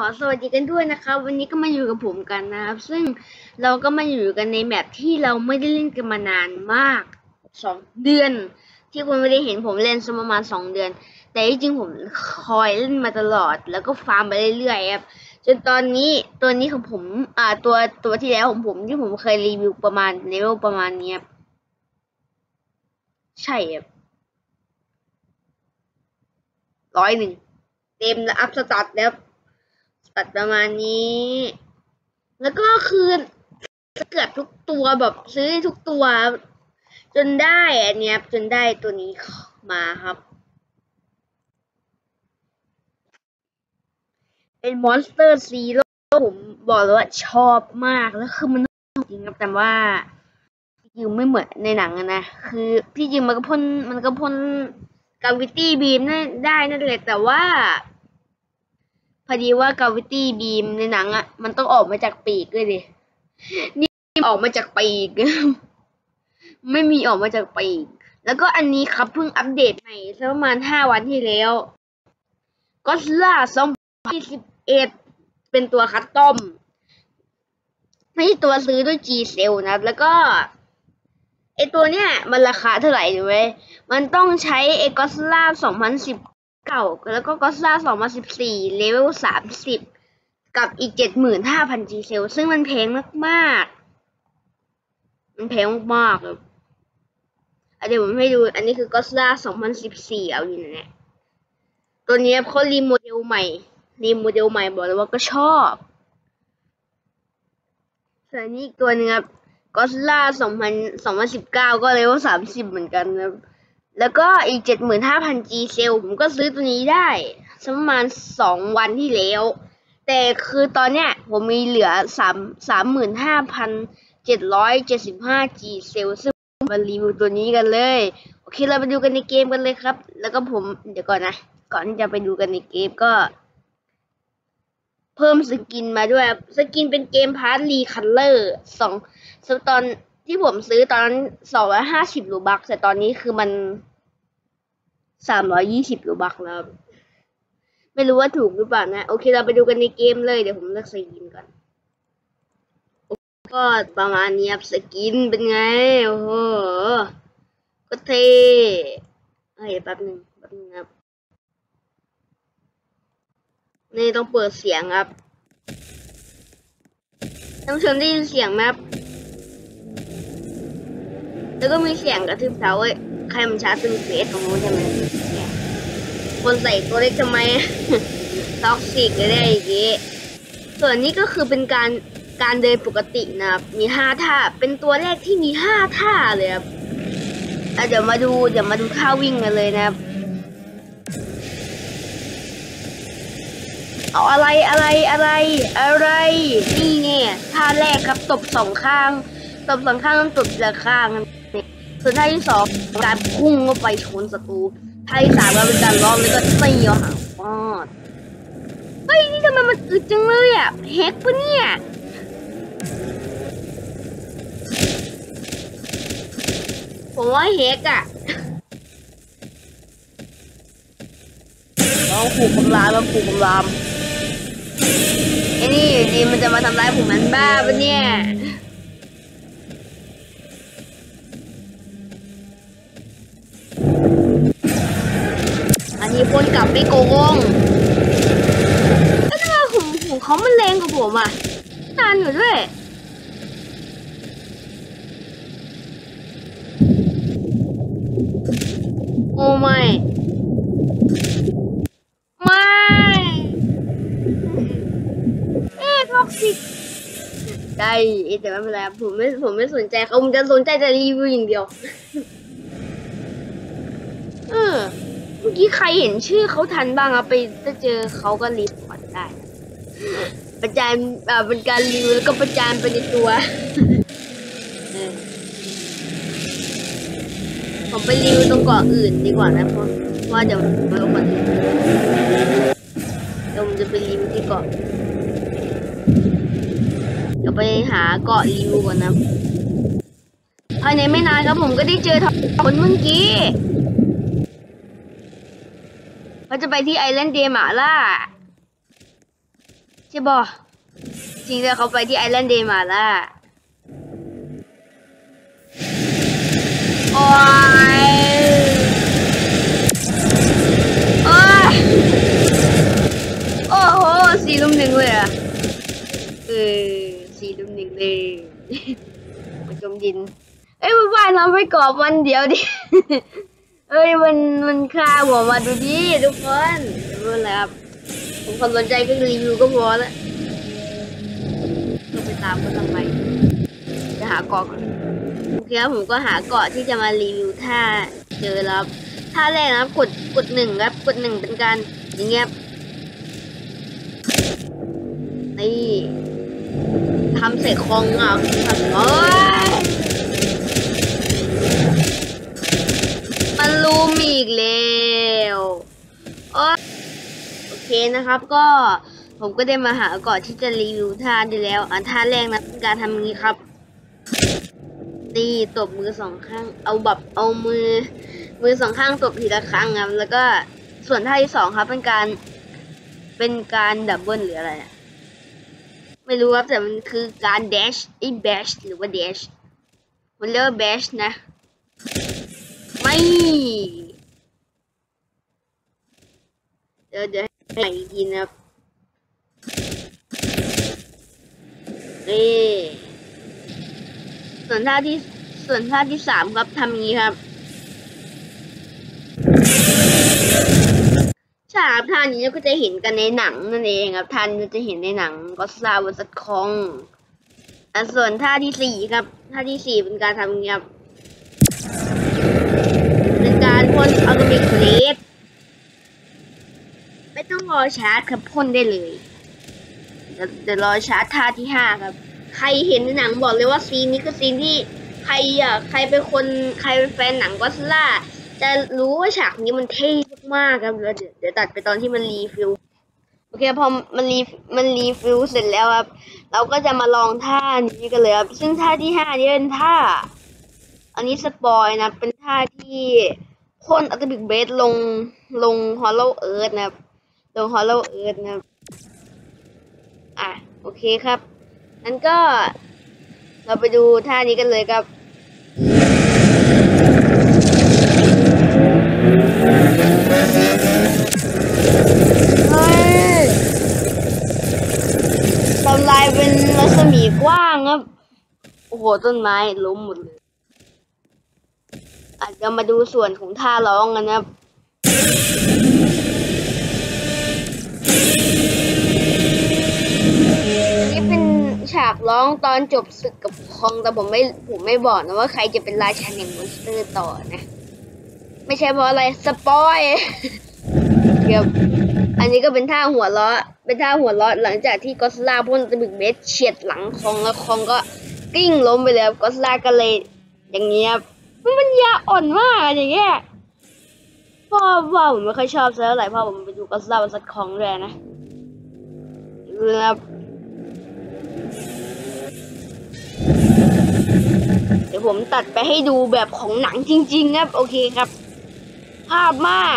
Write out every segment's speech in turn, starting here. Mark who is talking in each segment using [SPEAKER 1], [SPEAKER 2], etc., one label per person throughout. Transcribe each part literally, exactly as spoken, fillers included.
[SPEAKER 1] สวัสดีกันด้วยนะครับวันนี้ก็มาอยู่กับผมกันนะครับซึ่งเราก็มาอยู่กันในแมปที่เราไม่ได้เล่นกันมานานมากสองเดือนที่คุณไม่ได้เห็นผมเล่นสักประมาณสองเดือนแต่จริงๆผมคอยเล่นมาตลอดแล้วก็ฟาร์มไปเรื่อยๆครับจนตอนนี้ตัวนี้ของผมอ่าตัวตัวที่แล้วของผมที่ผมเคยรีวิวประมาณเลเวลประมาณนี้ครับใช่ครับร้อยหนึ่งเต็มแล้วอัพสตาร์ทแล้วตัดประมาณนี้ แล้วก็คือเกือบทุกตัวแบบซื้อทุกตัว จนได้อันเนี้ยจนได้ตัวนี้มาครับ เป็นมอนสเตอร์ซีโร่ผมบอกเลยว่าชอบมากแล้วคือมันจริงครับแต่ว่าจริงไม่เหมือนในหนังนะคือที่จริงมันก็พ่นมันก็พ่นกาวิตี้บีมได้นั่นแหละแต่ว่าพอดีว่ากาวิตี้บีมในหนังอ่ะมันต้องออกมาจากปีกด้วยดินี่ออกมาจากปีก ไม่มีออกมาจากปีกแล้วก็อันนี้ครับเพิ่งอัปเดตใหม่สักประมาณห้าวันที่แล้วก็ล่าสองพันยี่สิบเอ็ดเป็นตัวคัสตอมไม่ใช่ตัวซื้อด้วย G Cell นะแล้วก็ไอตัวเนี้ยมันราคาเท่าไหร่รู้ไหมมันต้องใช้ไอกอสล่าสองพันสิบเก้าแล้วก็กอสล่าสองพันสิบสี่เลเวลสามสิบกับอีกเจ็ดหมื่นห้าพัน G Cell ซึ่งมันแพงมากๆมันแพงมากเลยเดี๋ยวผมให้ดูอันนี้คือกอสล่าสองพันสิบสี่เอาอยู่เนี่ยตัวนี้เขารีโมเดลใหม่รีโมเดลใหม่บอกเลยว่าก็ชอบส่วนนี้อีกตัวนึงครับกอสล่าสองพันสองพันสิบเก้าก็เลเวลสามสิบเหมือนกันนะแล้วก็อีกเจ็ดหมื่นห้าพัน G Cell ผมก็ซื้อตัวนี้ได้ประมาณสองวันที่แล้วแต่คือตอนเนี้ยผมมีเหลือสามสามหมื่นห้าพันเจ็ดร้อยเจ็ดสิบห้า G Cell ซึ่งมารีวิวตัวนี้กันเลยโอเคเราไปดูกันในเกมกันเลยครับแล้วก็ผมเดี๋ยวก่อนนะก่อนที่จะไปดูกันในเกมก็เพิ่มสกินมาด้วยสกินเป็นเกมพาร์ทรีคัลเลอร์สองตอนที่ผมซื้อตอนนั้นสองร้อยห้าสิบรูบัคแต่ตอนนี้คือมันสามร้อยยี่สิบรูบัคแล้วไม่รู้ว่าถูกหรือเปล่านะโอเคเราไปดูกันในเกมเลยเดี๋ยวผมเลือกสกินก่อนก็ประมาณนี้ครับสกินเป็นไงโอ้โหก็เท่เฮ้ยแป๊บนึงแป๊บนึงครับนี่ต้องเปิดเสียงครับท่านผู้ชมได้ยินเสียงไหมครับแล้วก็มีเสียงกระทืบเท้าเว้ยใครมันชาร์จตึงเฟสของนู้นใช่ไหมคนใส่ตัวเล็กทำไมท็อกซิกเลยได้อีกทีส่วนนี้ก็คือเป็นการการเดินปกตินะครับมีห้าท่าเป็นตัวแรกที่มีห้าท่าเลยครับเดี๋ยวมาดูเดี๋ยวมาดูท่าวิ่งกันเลยนะครับเอาอะไรอะไรอะไรอะไรนี่เนี่ยท่าแรกครับตบสองข้างตบสองข้างตบละข้างส่วนท่าที่สองการพุ่งเข้าไปชนศัตรูท่าที่สามก็เป็นการล้อมแล้วก็ตีเอาหางฟาดเฮ้ยนี่ทำไมมันอึดจังเลยอ่ะแฮกปะเนี่ยผมว่าแฮกอ่ะลองขู่กำลามมาขู่กำลามไอ้นี่ดีมันจะมาทำร้ายผมมันบ้าปะเนี่ยอันนี้พ่นกลับไม่โกงแล้วทำไมผมของเขามันแรงกว่าผมอ่ะนานอยู่ด้วยโอ้ไม่ไม่เอ๊ะท็อกซิกได้แต่ไม่เป็นไรผมไม่ผมไม่สนใจเขาผมจะสนใจจะรีวิวอย่างเดียวเออเมื่อกี้ใครเห็นชื่อเขาทันบ้างอะไปถ้าเจอเขาก็รีพอร์ตได้ประจานอ่าเป็นการรีวิวแล้วก็ประจานไปในตัวผมไปรีวิวตรงเกาะอื่นดีกว่านะเพราะว่าเดี๋ยวไม่เอาคนอื่นเดี๋ยวผมจะไปรีวิวที่เกาะเดี๋ยวไปหาเกาะรีวิวก่อนนะภายในไม่นานครับผมก็ได้เจอคนเมื่อกี้เขาจะไปที่ไอแลนด์เดมาล่าใช่บ่จริงเลยเขาไปที่ไอแลนด์เดย์มาล่ะโอ้ยโอ้ยโอ้โหสี่ลุมหนึ่งเลยอ่ะเออสี่ลุมหนึ่งเลยมาจมดินเอ้ยว่ายน้ำไปกอบมันเดียวดิเอ้ยมันมันฆ่าหัวมาดูดิทุกคนดูแล้วครับผมคนสนใจก็รีวิวก็พอแล้วก็ไปตามก็ทำไมจะหาเกาะก่อนโอเคครับผมก็หาเกาะที่จะมารีวิวท่าเจอแล้วท่าแรกนะครับกดกดหนึ่งครับกดหนึ่งเป็นการอย่างเงี้ยนี่ทำเสร็จคลองอ่ะทำโอ้ยมันรูมอีกแล้วโอเคนะครับก็ผมก็ได้มาหาเกาะที่จะรีวิวท่าได้แล้วอันท่าแรกนะเป็นการทำงี้ครับตีตบมือสองข้างเอาแบบเอามือมือสองข้างตบทีละครั้งครับแล้วก็ส่วนท่าที่สองครับเป็นการเป็นการดับเบิลหรืออะไรไม่รู้ครับแต่มันคือการแดชไอ้แบชหรือว่าแดชมันเรียกว่าแบชนะไม่เดี๋ยวเดี๋ยวให้อีกทีนะครับนี่ส่วนท่าที่ส่วนท่าที่สามครับทำอย่างนี้ครับใช่ครับท่านี้ก็จะเห็นกันในหนังนั่นเองครับท่านจะเห็นในหนังก็ซาวัสคองอ่ะส่วนท่าที่สี่ครับท่าที่สี่เป็นการทำอย่างนี้ครับเป็นการพ่นอัลตร้ามิกเลสไม่ต้องรอชาร์จครับพ่นได้เลยเดี๋ยวรอชาร์จท่าที่ห้าครับใครเห็นในหนังบอกเลยว่าซีนนี้คือซีนที่ใครอ่ะใครเป็นคนใครเป็นแฟนหนังก็อดซิลล่าจะรู้ว่าฉากนี้มันเท่มากครับเดี๋ยวเดี๋ยวตัดไปตอนที่มันรีฟิลโอเคพอมันรีมันรีฟิลเสร็จแล้วครับเราก็จะมาลองท่านี้กันเลยครับซึ่งท่าที่ห้านี้เป็นท่าอันนี้สปอยนะเป็นท่าที่พ่นอัลตร้ามิกเบสลงลงฮอลโลเอิร์ธนะครับลงฮอลโลเอิร์ธนะครับอ่ะโอเคครับงั้นก็เราไปดูท่านี้กันเลยครับเฮ้ยทำลายเป็นรัศมีกว้างครับโอ้โหต้นไม้ล้มหมดเลยอาจจะมาดูส่วนของท่าร้องกันนะครับนี่เป็นฉากร้องตอนจบศึกกับคองแต่ผมไม่ผมไม่บอกนะว่าใครจะเป็นราชาแห่งมอนสเตอร์ต่อนะไม่ใช่เพราะอะไรสปอยเดี๋ยวอันนี้ก็เป็นท่าหัวล้อเป็นท่าหัวล้อหลังจากที่ก็อดซิลล่าพ่นอัลตร้ามิกเบสเฉียดหลังคองแล้วคองก็กิ้งล้มไปเลยก็อดซิลล่าก็เลยอย่างเงี้ยมันปัญญาอ่อนมากอย่างเงี้ยพ่อว่าผมไม่ค่อยชอบเท่าไหร่พ่อผมไปดูก็อดซิลล่าซัดคองด้วยนะครับเดี๋ยวผมตัดไปให้ดูแบบของหนังจริงๆครับโอเคครับภาพมาก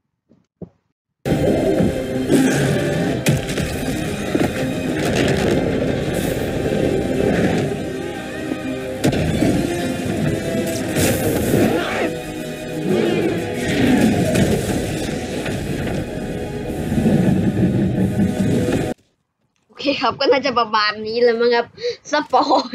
[SPEAKER 1] โอเคครับก็น่าจะประมาณนี้เลยมั้งครับสปอย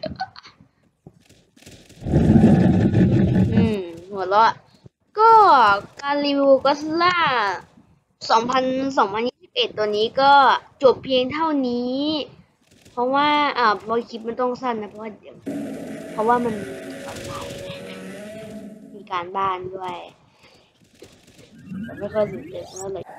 [SPEAKER 1] อืมหัวเราะก็การรีวิวก็อดซิลล่าสองพันสองพันยี่สิบเอ็ดตัวนี้ก็จบเพียงเท่านี้เพราะว่าอ่าบอยคลิปมันต้องสั้นนะเพราะว่าเดี๋ยวเพราะว่ามันออนไลน์มีการบ้านด้วยแต่ไม่ค่อยสนใจเท่าไหร่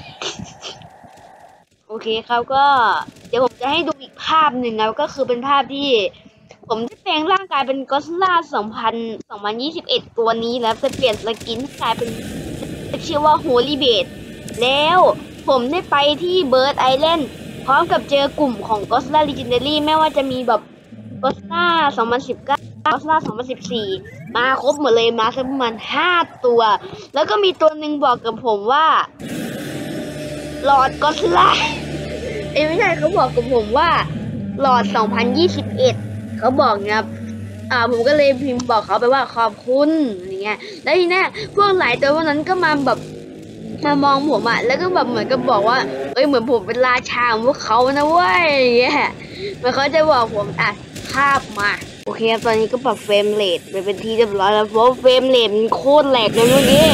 [SPEAKER 1] โอเคครับก็เดี๋ยวผมจะให้ดูอีกภาพหนึ่งนะก็คือเป็นภาพที่ผมได้แปลงร่างกายเป็นก็อดซิลล่าสองพันสองพันยี่สิบเอ็ดตัวนี้แล้วจะเปลี่ยนสกินกลายเป็นชื่อว่าโฮลี่เบดแล้วผมได้ไปที่เบิร์ดไอแลนด์พร้อมกับเจอกลุ่มของก็อดซิลล่าลีเจนดารี่ไม่ว่าจะมีแบบก็อดซิลล่าสองพันสิบเก้าก็อดซิลล่าสองพันสิบสี่มาครบหมดเลยมาสักประมาณห้าตัวแล้วก็มีตัวหนึ่งบอกกับผมว่าลอร์ดก็อดซิลล่าเอ้ยไม่ใช่เขาบอกกับผมว่าหลอดสองพันยี่สิบเอ็ดเขาบอกนะครับอ่าผมก็เลยพิมพ์บอกเขาไปว่าขอบคุณอย่างเงี้ยแล้วทีเนี้ยพวกหลายตัววันนั้นก็มาแบบมามองผมอะแล้วก็แบบเหมือนกับบอกว่าเอ้ยเหมือนผมเป็นราชาของพวกเขานะเว้ยอย่างเงี้ยมันเขาจะบอกผมอ่ะภาพมาโอเคตอนนี้ก็ปรับเฟรมเรทไปเป็นที่เรียบร้อยแล้วเพราะเฟรมเรทมันโคตรแหลกเลยเมื่อกี้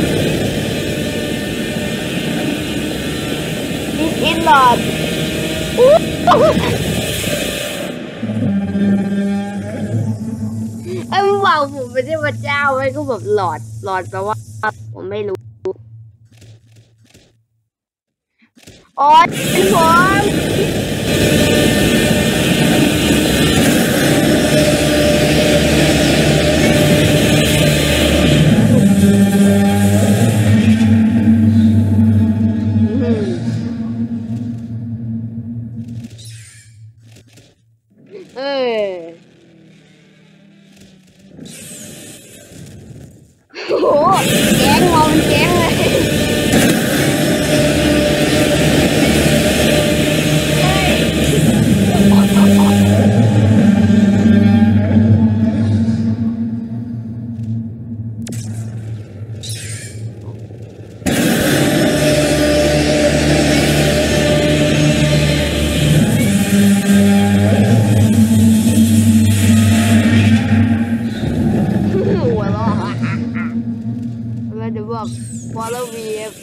[SPEAKER 1] ดิสอินหลอดเอ้ยมันบอกผมเป็นเทพเจ้าไว้ก็แบบหลอดหลอดแปลว่าผมไม่รู้อ๋อเป็นผมเออโอ้โหแก๊งมองแก๊งเลยหัวเราะเราจะบอก follow me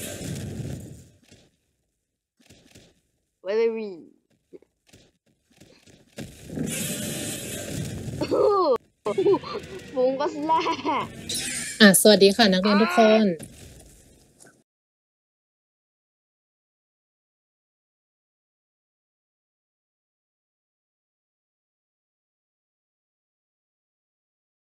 [SPEAKER 1] follow me ฟุ้งก็สล่า
[SPEAKER 2] อ่ะสวัสดีค่ะนักเรียนทุกคน